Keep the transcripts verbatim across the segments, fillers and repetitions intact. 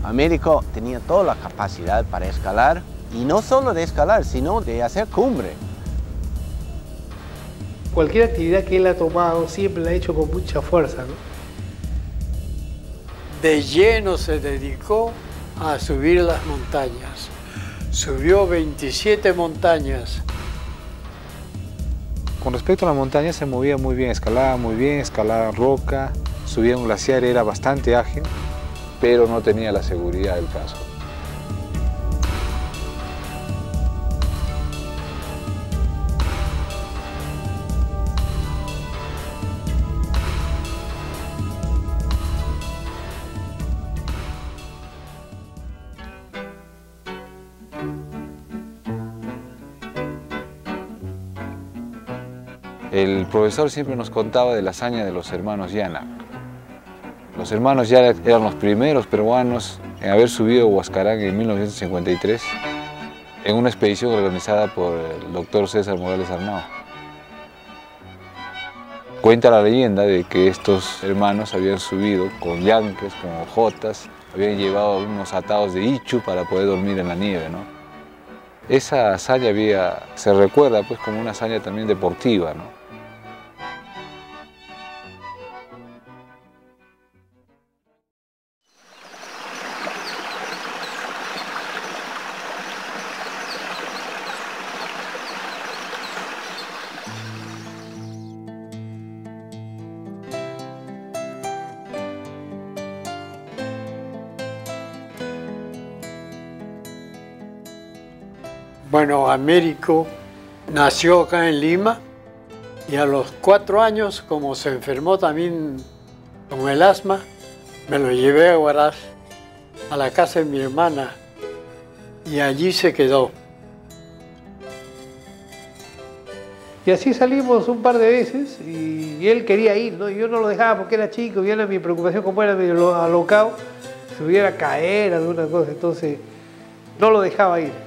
Américo tenía toda la capacidad para escalar, y no solo de escalar, sino de hacer cumbre. Cualquier actividad que él ha tomado siempre la ha hecho con mucha fuerza, ¿no? De lleno se dedicó a subir las montañas. Subió veintisiete montañas. Con respecto a la montaña se movía muy bien, escalaba muy bien, escalaba roca, subía un glaciar, era bastante ágil, pero no tenía la seguridad del casco. El profesor siempre nos contaba de la hazaña de los hermanos Llana. Los hermanos Llana eran los primeros peruanos en haber subido Huascarán en mil novecientos cincuenta y tres en una expedición organizada por el doctor César Morales Arnao. Cuenta la leyenda de que estos hermanos habían subido con yanques, con hojotas, habían llevado unos atados de ichu para poder dormir en la nieve, ¿no? Esa hazaña había, se recuerda pues como una hazaña también deportiva, ¿no? Bueno, Américo nació acá en Lima y a los cuatro años, como se enfermó también con el asma, me lo llevé a Huaraz, a la casa de mi hermana, y allí se quedó. Y así salimos un par de veces y, y él quería ir, ¿no? Y yo no lo dejaba porque era chico, y era mi preocupación, como era medio alocado, se hubiera caer alguna cosa, entonces no lo dejaba ir.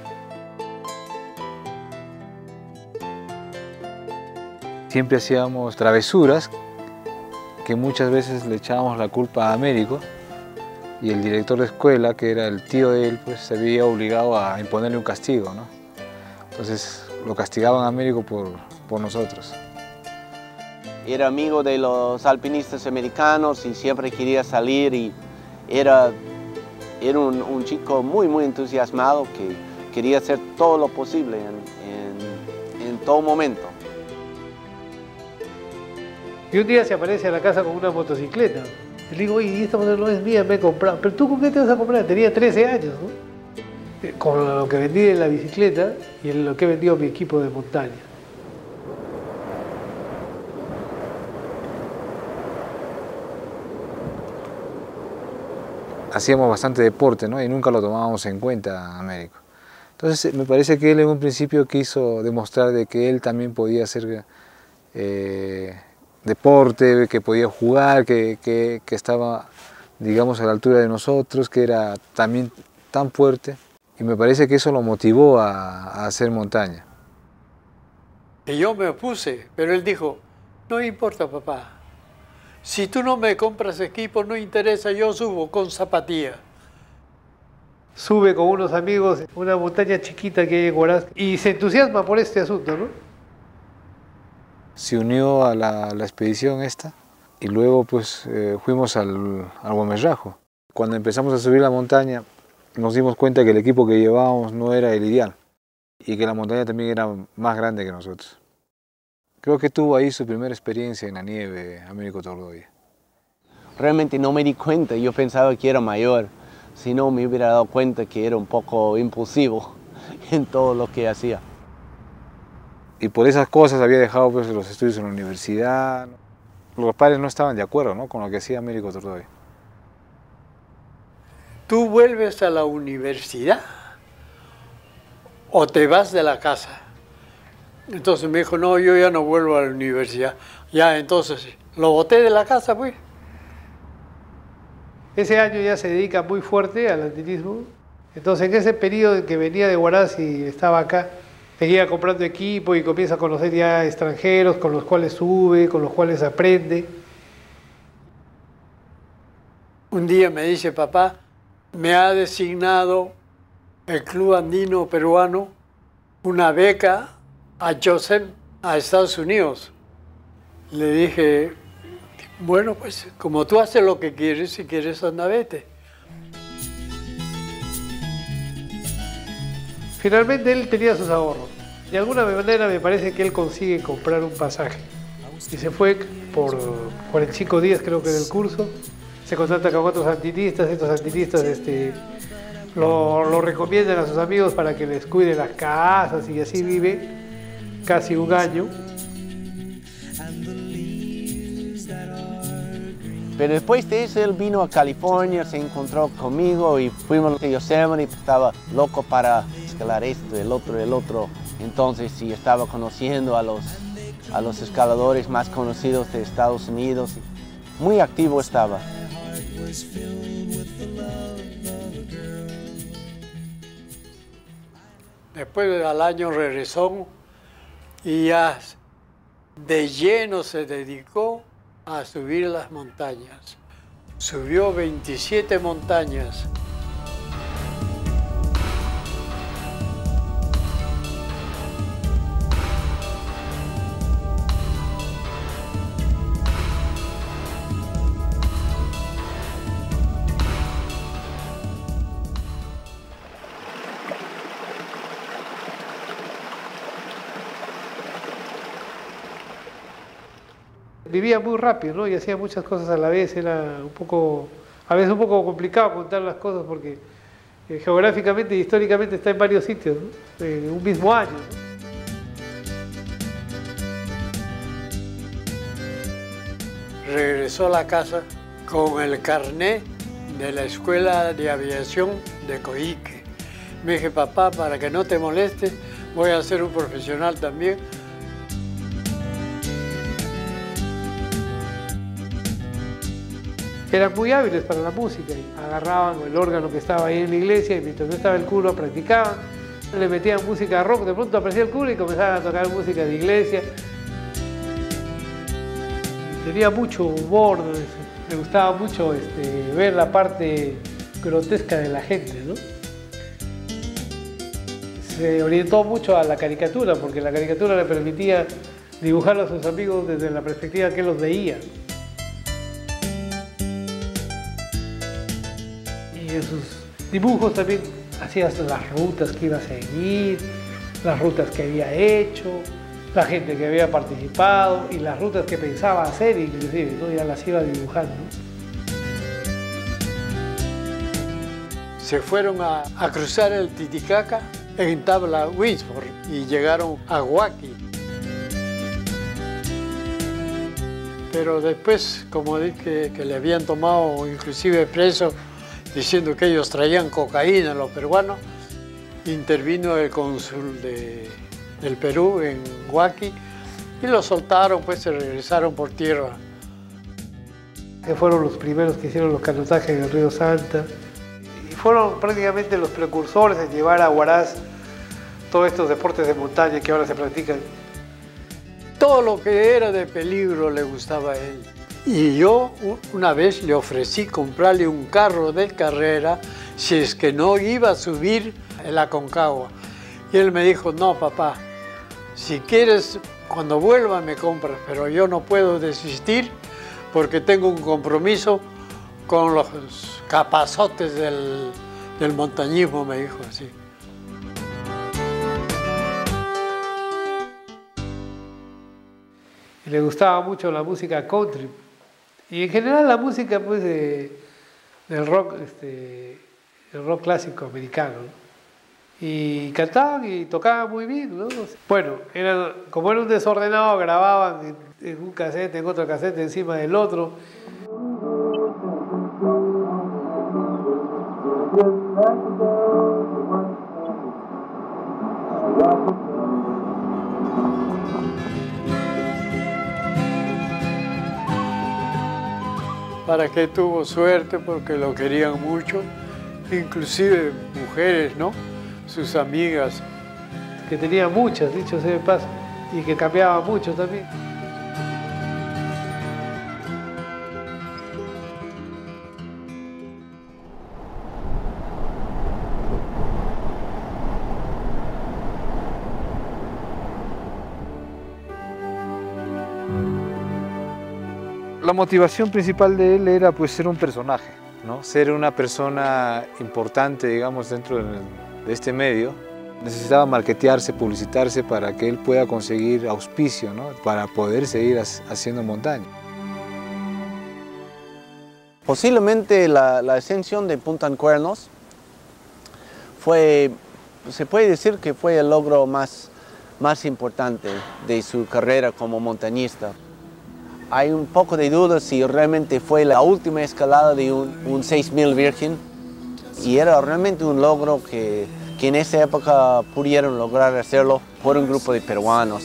Siempre hacíamos travesuras que muchas veces le echábamos la culpa a Américo, y el director de escuela, que era el tío de él, pues se había obligado a imponerle un castigo, ¿no? Entonces lo castigaban a Américo por, por nosotros. Era amigo de los alpinistas americanos y siempre quería salir, y era, era un, un chico muy, muy entusiasmado que quería hacer todo lo posible en, en, en todo momento. Y un día se aparece a la casa con una motocicleta. Le digo, oye, esta moto no es mía, me he comprado. ¿Pero tú con qué te vas a comprar? Tenía trece años, ¿no? Con lo que vendí en la bicicleta y en lo que he vendido mi equipo de montaña. Hacíamos bastante deporte, ¿no? Y nunca lo tomábamos en cuenta, Américo. Entonces me parece que él en un principio quiso demostrar de que él también podía hacer eh, deporte, que podía jugar, que, que, que estaba, digamos, a la altura de nosotros, que era también tan fuerte, y me parece que eso lo motivó a, a hacer montaña. Y yo me opuse, pero él dijo, no importa, papá, si tú no me compras equipo, no interesa, yo subo con zapatillas. Sube con unos amigos una montaña chiquita que hay en Huaraz y se entusiasma por este asunto, ¿no? Se unió a la, a la expedición esta, y luego pues eh, fuimos al, al Guamerrajo. Cuando empezamos a subir la montaña nos dimos cuenta que el equipo que llevábamos no era el ideal y que la montaña también era más grande que nosotros. Creo que tuvo ahí su primera experiencia en la nieve, Américo Tordoya. Realmente no me di cuenta, yo pensaba que era mayor, si no me hubiera dado cuenta que era un poco impulsivo en todo lo que hacía. Y por esas cosas había dejado pues, los estudios en la universidad. Los padres no estaban de acuerdo, ¿no?, con lo que hacía Américo Tordoya. ¿Tú vuelves a la universidad o te vas de la casa? Entonces me dijo, no, yo ya no vuelvo a la universidad. Ya, entonces, lo boté de la casa, pues. Ese año ya se dedica muy fuerte al alpinismo. Entonces, en ese periodo en que venía de Huaraz y estaba acá, seguía comprando equipo y comienza a conocer ya extranjeros con los cuales sube, con los cuales aprende. Un día me dice, papá, me ha designado el Club Andino Peruano una beca a Joseph a Estados Unidos. Le dije, bueno, pues como tú haces lo que quieres, si quieres anda, vete. Finalmente él tenía sus ahorros. De alguna manera me parece que él consigue comprar un pasaje. Y se fue por cuarenta y cinco días, creo que, del curso. Se contacta con otros santinistas. Estos santinistas este, lo, lo recomiendan a sus amigos para que les cuide las casas, y así vive casi un año. Pero después de eso él vino a California, se encontró conmigo y fuimos a Yosemite. Estaba loco para escalar esto, el otro, el otro. Entonces sí, estaba conociendo a los, a los escaladores más conocidos de Estados Unidos. Muy activo estaba. Después al año regresó y ya de lleno se dedicó a subir las montañas. Subió veintisiete montañas. Vivía muy rápido, ¿no? Y hacía muchas cosas a la vez. Era un poco, a veces un poco complicado contar las cosas porque eh, geográficamente y históricamente está en varios sitios, ¿no? En un mismo año, ¿no? Regresó a la casa con el carnet de la Escuela de Aviación de Coique. Me dije, papá, para que no te moleste, voy a ser un profesional también. Eran muy hábiles para la música. Agarraban el órgano que estaba ahí en la iglesia y mientras no estaba el cura practicaban. Le metían música rock, de pronto aparecía el cura y comenzaban a tocar música de iglesia. Tenía mucho humor, ¿no? Le gustaba mucho este, ver la parte grotesca de la gente, ¿no? Se orientó mucho a la caricatura porque la caricatura le permitía dibujar a sus amigos desde la perspectiva que él los veía. Y en sus dibujos también hacías las rutas que iba a seguir, las rutas que había hecho, la gente que había participado y las rutas que pensaba hacer, inclusive, ¿no? Ya las iba dibujando. Se fueron a, a cruzar el Titicaca en tabla Winsford y llegaron a Huaki. Pero después, como dije que le habían tomado inclusive preso, diciendo que ellos traían cocaína, los peruanos, intervino el cónsul de, del Perú en Huaki y los soltaron, pues se regresaron por tierra. Que fueron los primeros que hicieron los canotajes en el río Santa y fueron prácticamente los precursores en llevar a Huaraz todos estos deportes de montaña que ahora se practican. Todo lo que era de peligro le gustaba a él. Y yo una vez le ofrecí comprarle un carro de carrera si es que no iba a subir el Aconcagua. Y él me dijo, no papá, si quieres cuando vuelva me compras, pero yo no puedo desistir porque tengo un compromiso con los capazotes del, del montañismo, me dijo así. Y le gustaba mucho la música country. Y en general la música pues, de, del rock, este, el rock clásico americano, ¿no? Y cantaban y tocaban muy bien, ¿no? Bueno, era, como era un desordenado, grababan en, en un cassette, en otro cassette, encima del otro. Para que tuvo suerte porque lo querían mucho, inclusive mujeres, ¿no? Sus amigas. Que tenía muchas, dicho sea de paso, y que cambiaba mucho también. La motivación principal de él era pues ser un personaje, ¿no? Ser una persona importante, digamos, dentro de, de este medio. Necesitaba marketearse, publicitarse para que él pueda conseguir auspicio, ¿no? Para poder seguir haciendo montaña. Posiblemente la, la ascensión de Punta Cuernos fue, se puede decir que fue el logro más, más importante de su carrera como montañista. Hay un poco de duda si realmente fue la última escalada de un, un seis mil Virgen, y era realmente un logro que, que en esa época pudieron lograr hacerlo por un grupo de peruanos.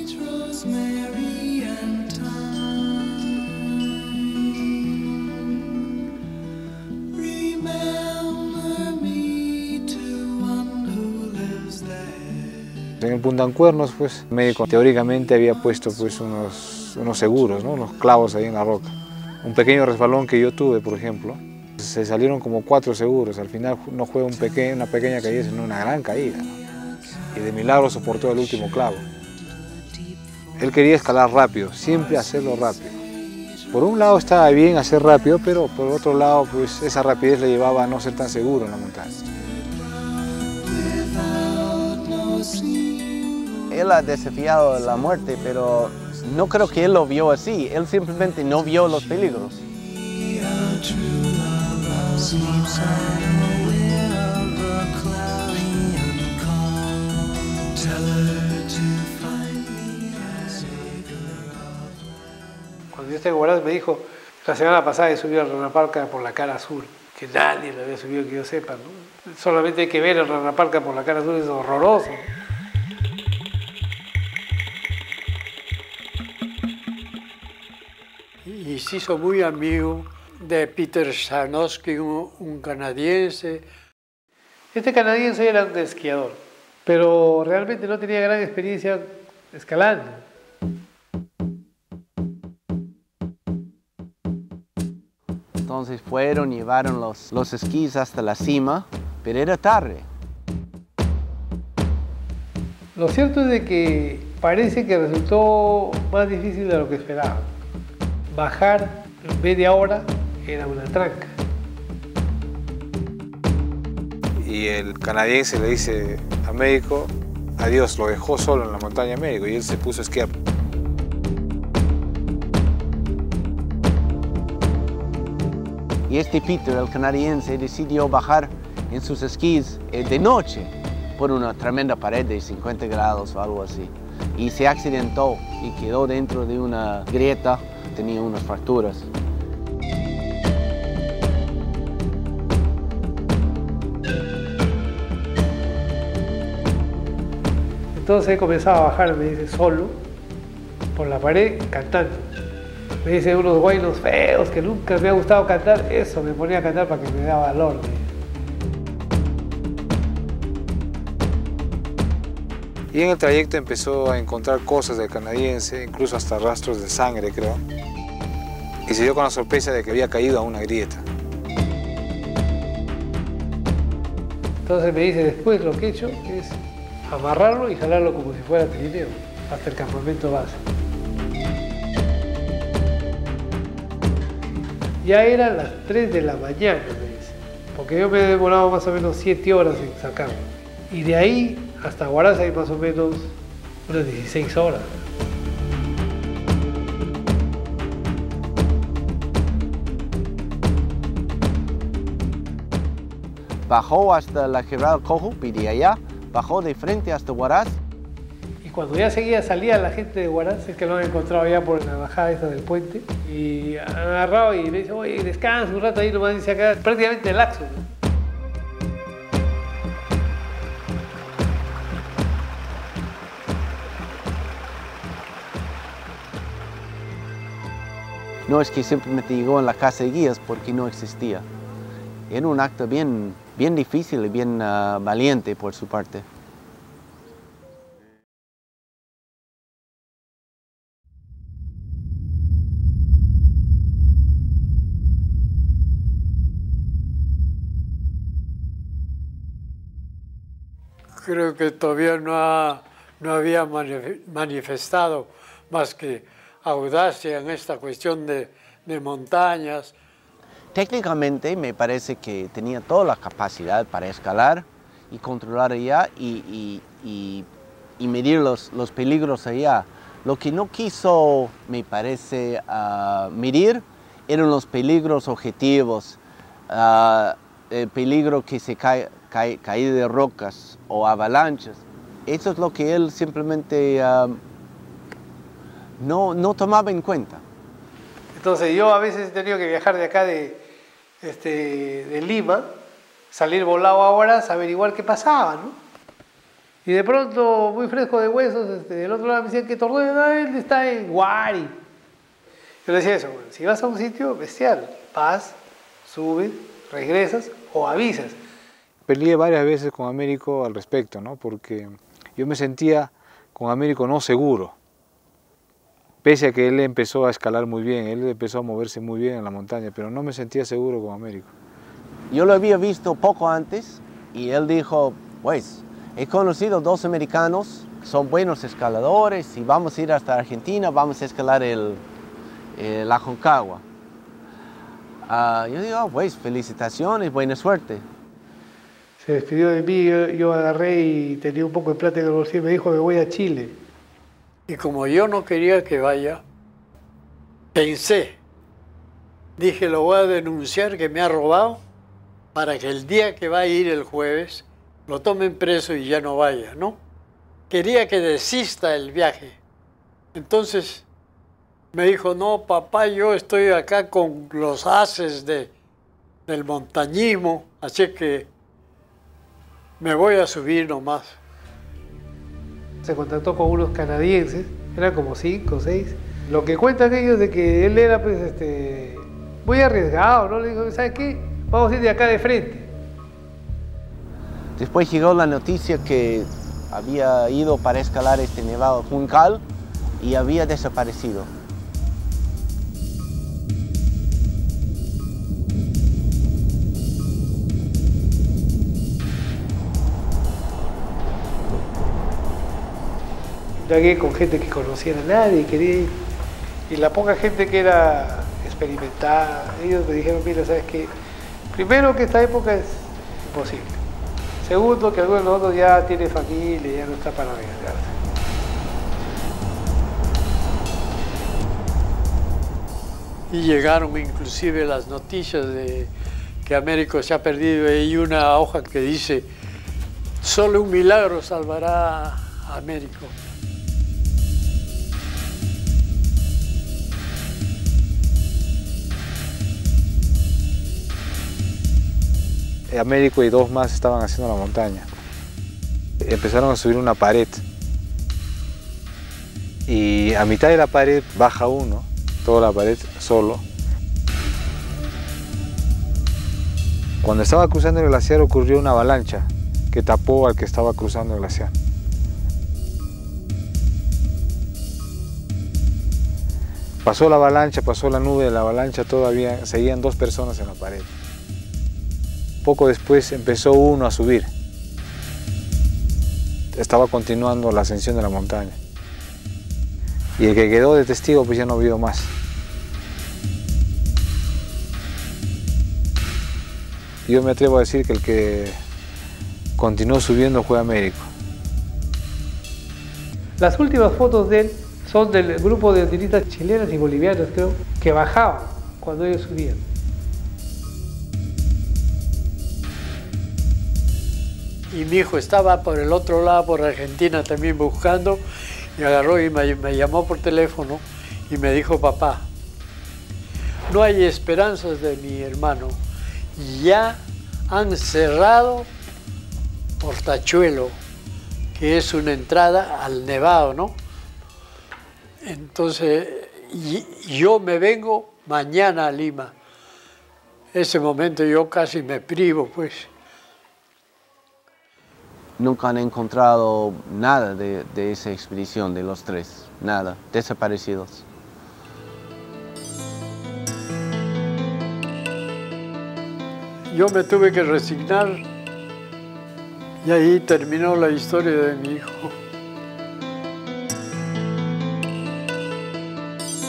En el Punta Cuernos, pues, el médico teóricamente había puesto pues, unos, unos seguros, ¿no? Unos clavos ahí en la roca. Un pequeño resbalón que yo tuve, por ejemplo, se salieron como cuatro seguros. Al final no fue un peque una pequeña caída, sino una gran caída, ¿no? Y de milagro soportó el último clavo. Él quería escalar rápido, siempre hacerlo rápido. Por un lado estaba bien hacer rápido, pero por otro lado pues, esa rapidez le llevaba a no ser tan seguro en la montaña. Él ha desafiado la muerte, pero no creo que él lo vio así. Él simplemente no vio los peligros. Cuando yo estaba en Huaraz me dijo, la semana pasada he subido al Ranapalca por la cara azul, que nadie lo había subido que yo sepa, ¿no? Solamente hay que ver el Ranapalca por la cara azul, es horroroso. Y se hizo muy amigo de Peter Sanofsky, un, un canadiense. Este canadiense era un esquiador, pero realmente no tenía gran experiencia escalando. Entonces fueron, llevaron los, los esquís hasta la cima, pero era tarde. Lo cierto es de que parece que resultó más difícil de lo que esperaba. Bajar en media hora era una tranca. Y el canadiense le dice a Médico, adiós, lo dejó solo en la montaña Médico, y él se puso a esquiar. Y este Peter, el canadiense, decidió bajar en sus esquís de noche por una tremenda pared de cincuenta grados o algo así. Y se accidentó y quedó dentro de una grieta, tenía unas fracturas. Entonces comenzaba a bajar, me dice, solo, por la pared, cantando. Me dice unos guaynos feos que nunca me ha gustado cantar, eso me ponía a cantar para que me daba valor. Y en el trayecto empezó a encontrar cosas del canadiense, incluso hasta rastros de sangre, creo. Y se dio con la sorpresa de que había caído a una grieta. Entonces me dice, después lo que he hecho es amarrarlo y jalarlo como si fuera trineo hasta el campamento base. Ya eran las tres de la mañana, me dice, porque yo me he demorado más o menos siete horas en sacarlo. Y de ahí hasta Huaraz hay más o menos unas dieciséis horas. Bajó hasta la General Cojup y de allá bajó de frente hasta Huaraz. Y cuando ya seguía, salía la gente de Huaraz, es que lo han encontrado ya por la bajada esta del puente, y han agarrado y me dice, oye, descansa un rato ahí nomás, dice acá, prácticamente laxo, ¿no? No es que simplemente llegó en la casa de guías porque no existía. Era un acto bien, bien difícil y bien uh, valiente por su parte. Creo que todavía no, ha, no había manifestado más que audacia en esta cuestión de, de montañas. Técnicamente me parece que tenía toda la capacidad para escalar y controlar allá y, y, y, y medir los, los peligros allá. Lo que no quiso, me parece, uh, medir eran los peligros objetivos, uh, el peligro que se cae, cae, caída de rocas o avalanchas. Eso es lo que él simplemente uh, no, no tomaba en cuenta. Entonces yo a veces he tenido que viajar de acá de, este, de Lima, salir volado a horas, averiguar qué pasaba, ¿no? Y de pronto, muy fresco de huesos, este, del otro lado me decían que Tordoya, él está en Huari. Yo le decía eso, bueno, si vas a un sitio bestial, vas, subes, regresas o avisas. Peleé varias veces con Américo al respecto, ¿no? Porque yo me sentía con Américo no seguro. Pese a que él empezó a escalar muy bien, él empezó a moverse muy bien en la montaña, pero no me sentía seguro con Américo. Yo lo había visto poco antes y él dijo, pues, he conocido dos americanos, son buenos escaladores y vamos a ir hasta Argentina, vamos a escalar el, el la Aconcagua. Uh, yo digo, oh, pues, felicitaciones, buena suerte. Se despidió de mí, yo, yo agarré y tenía un poco de plata en el bolsillo y me dijo que voy a Chile. Y como yo no quería que vaya, pensé, dije, lo voy a denunciar que me ha robado para que el día que va a ir el jueves lo tomen preso y ya no vaya, ¿no? Quería que desista el viaje. Entonces me dijo, no, papá, yo estoy acá con los haces de, del montañismo, así que me voy a subir nomás. Se contactó con unos canadienses, eran como cinco o seis. Lo que cuentan ellos de que él era pues, este, muy arriesgado, ¿no? Le dijo, ¿sabes qué? Vamos a ir de acá de frente. Después llegó la noticia que había ido para escalar este nevado Juncal y había desaparecido. Llegué con gente que conociera a nadie, quería ir. Y la poca gente que era experimentada, ellos me dijeron, mira, ¿sabes qué? Primero que esta época es imposible. Segundo, que alguno de nosotros ya tiene familia, ya no está para arriesgarse. Y llegaron inclusive las noticias de que Américo se ha perdido. Hay una hoja que dice, solo un milagro salvará a Américo. Américo y dos más estaban haciendo la montaña. Empezaron a subir una pared y a mitad de la pared baja uno, toda la pared solo. Cuando estaba cruzando el glaciar ocurrió una avalancha que tapó al que estaba cruzando el glaciar. Pasó la avalancha, pasó la nube de la avalancha, todavía seguían dos personas en la pared. Poco después empezó uno a subir. Estaba continuando la ascensión de la montaña. Y el que quedó de testigo pues ya no vio más. Yo me atrevo a decir que el que continuó subiendo fue Américo. Las últimas fotos de él son del grupo de alpinistas chilenos y bolivianos, creo, que bajaban cuando ellos subían. Y mi hijo estaba por el otro lado, por Argentina, también buscando, y agarró y me, me llamó por teléfono y me dijo, papá, no hay esperanzas de mi hermano, ya han cerrado Portachuelo, que es una entrada al Nevado, ¿no? Entonces, y, yo me vengo mañana a Lima. Ese momento yo casi me privo, pues. Nunca han encontrado nada de, de esa expedición, de los tres, nada, desaparecidos. Yo me tuve que resignar y ahí terminó la historia de mi hijo.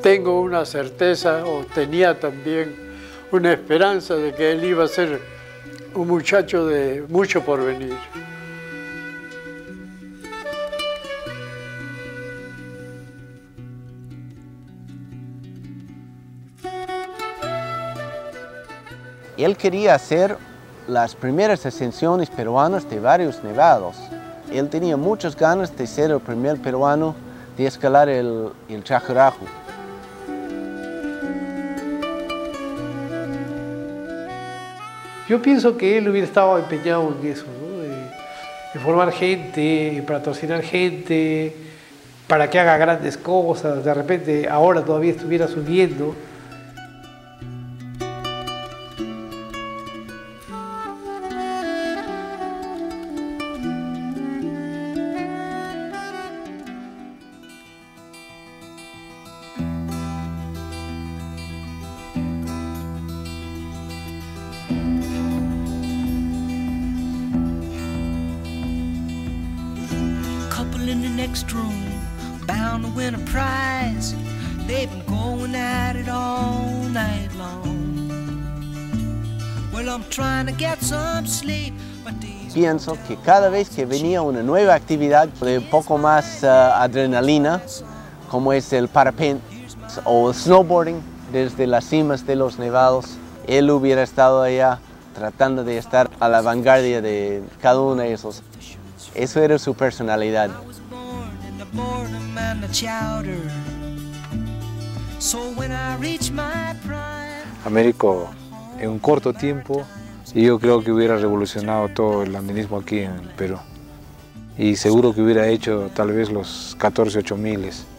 tengo una certeza, o tenía también una esperanza de que él iba a ser un muchacho de mucho porvenir. Él quería hacer las primeras ascensiones peruanas de varios nevados. Él tenía muchas ganas de ser el primer peruano de escalar el, el Chajiraju. Yo pienso que él hubiera estado empeñado en eso, ¿no? De, de formar gente, patrocinar gente, para que haga grandes cosas. De repente ahora todavía estuviera subiendo. In the next room, bound to win a prize. They've been going at it all night long. Well, I'm trying to get some sleep, but these... Pienso que cada vez que venía una nueva actividad de un poco más uh, adrenalina, como es el parapente o el snowboarding desde las cimas de los nevados, él hubiera estado allá tratando de estar a la vanguardia de cada uno de esos. Eso era su personalidad. Américo, en un corto tiempo, yo creo que hubiera revolucionado todo el andinismo aquí en el Perú. Y seguro que hubiera hecho tal vez los catorce ocho miles.